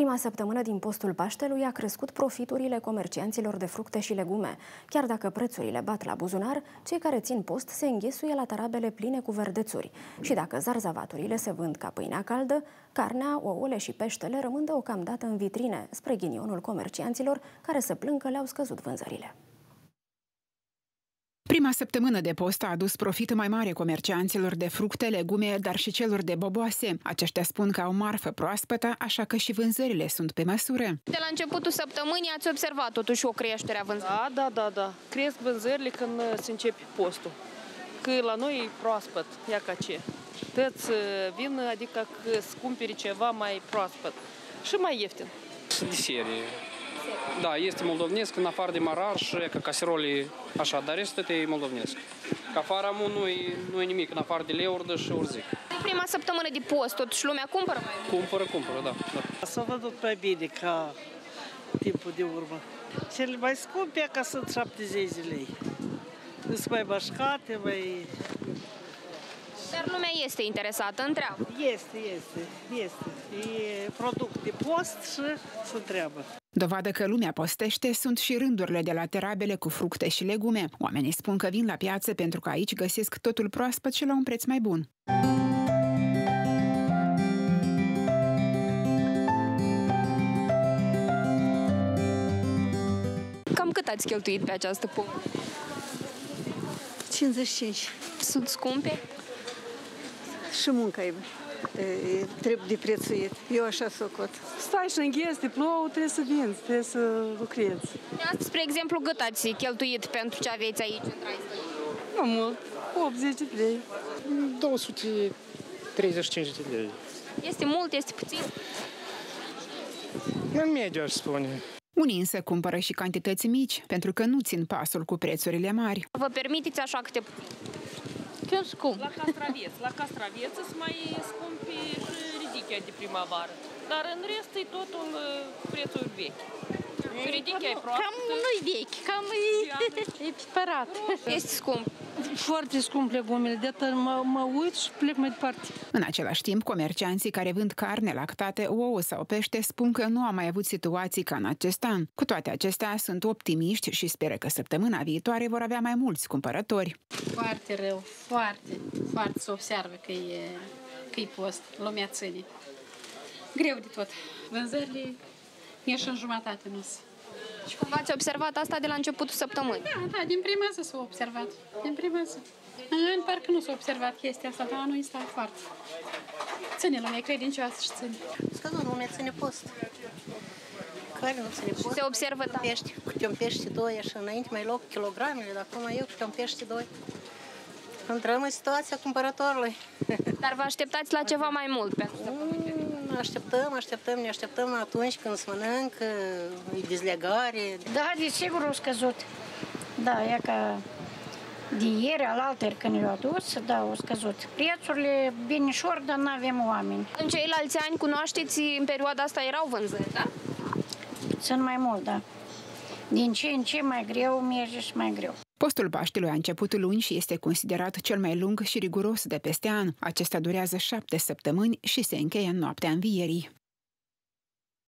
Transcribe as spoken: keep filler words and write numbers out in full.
Prima săptămână din postul Paștelui a crescut profiturile comercianților de fructe și legume. Chiar dacă prețurile bat la buzunar, cei care țin post se înghesuie la tarabele pline cu verdețuri. Și dacă zarzavaturile se vând ca pâinea caldă, carnea, ouăle și peștele rămân deocamdată în vitrine, spre ghinionul comercianților care se plâng că le-au scăzut vânzările. Prima săptămână de post a adus profit mai mare comercianților de fructe, legume, dar și celor de boboase. Aceștia spun că au marfă proaspătă, așa că și vânzările sunt pe măsură. De la începutul săptămânii ați observat totuși o creștere a vânzărilor? Da, da, da, da. Cresc vânzările când se începe postul. Că la noi e proaspăt, ia ca ce. Tăți vin, adică că să cumperi ceva mai proaspăt și mai ieftin. De serie. Da, este moldovnesc, în afară de maraș, ca caserole, așa, dar restul e moldovnesc. Ca faramu nu e, nu e nimic, în afară de leurdă și urzic. În prima săptămână de post, totuși lumea cumpără mai mult? Cumpără, cumpără, da. da. S-a văzut prea bine ca timpul de urmă. Cele mai scumpe ca sunt șaptezeci de lei. Sunt mai bașcate, mai... Dar lumea este interesată, întreabă. Este, este, este. E product de post și se întreabă. Dovadă că lumea postește sunt și rândurile de la terabele cu fructe și legume. Oamenii spun că vin la piață pentru că aici găsesc totul proaspăt și la un preț mai bun. Cam cât ați cheltuit pe această pomă? cincizeci și cinci. Sunt scumpe? Și munca e, e trebuie de prețuit. Eu așa socot. Stai și înghezi, te plouă, trebuie să vinzi, trebuie să lucrezi. Spre exemplu, cât ați cheltuit pentru ce aveți aici în Traistă? Nu mult, optzeci de lei. două sute treizeci și cinci de lei. Este mult, este puțin? În mediu, aș spune. Unii însă cumpără și cantități mici, pentru că nu țin pasul cu prețurile mari. Vă permiteți așa câte puțin? Chiar scump. La castraveți. La castraveți sunt mai scumpi și ridichea de primăvară. Dar în rest e totul prețuri vechi. Ridichea e proastă. Cam nu-i vechi, cam e, e piperat. Este scump. Foarte scump legumele, de atât mă, mă uit și plec mai departe. În același timp, comercianții care vând carne, lactate, ouă sau pește spun că nu au mai avut situații ca în acest an. Cu toate acestea, sunt optimiști și speră că săptămâna viitoare vor avea mai mulți cumpărători. Foarte rău, foarte, foarte se observă că e, că e post, lumea ține. Greu de tot. Vânzările ieși în jumătate, nu -s. Și cum ați observat asta de la începutul săptămânii? Da, da, din prima zi s-a observat. Din prima zi. În an parcă nu s-a observat chestia asta, dar anul ăsta foarte. Ține lumea, credincioasă și ține. Scăzut, lumea ține post. Care nu ține post? Se observă, da. Pești, câte un pește doi, așa înainte mai loc kilogramele, dar acum eu câte un pește doi. Intrăm în situația cumpărătorului. Dar vă așteptați la ceva mai mult pentru săptămâna? Așteptăm, așteptăm, ne așteptăm atunci când se mănâncă, e dezlegare. Da, desigur au scăzut. Da, e ca de ieri, alaltăieri când le-au adus, da, au scăzut. Prețurile binișor, dar nu avem oameni. În ceilalți ani, cunoașteți, în perioada asta erau vânzări, da? Sunt mai mult, da. Din ce în ce mai greu merge și mai greu. Postul Paștelui a început luni și este considerat cel mai lung și riguros de peste an. Acesta durează șapte săptămâni și se încheie în noaptea Învierii.